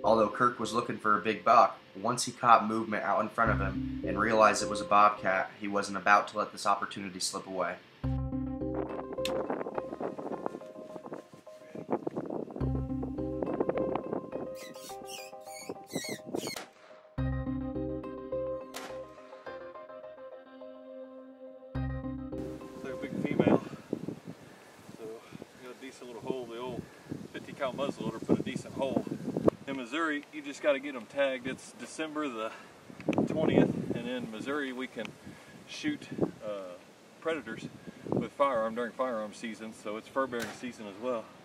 Although Kirk was looking for a big buck, once he caught movement out in front of him and realized it was a bobcat, he wasn't about to let this opportunity slip away. So big female. So got a decent little hole. The old 50 cal muzzleloader put a decent hole. In Missouri, you just got to get them tagged. It's December the 20th, and in Missouri we can shoot predators with firearm during firearm season, so it's fur bearing season as well.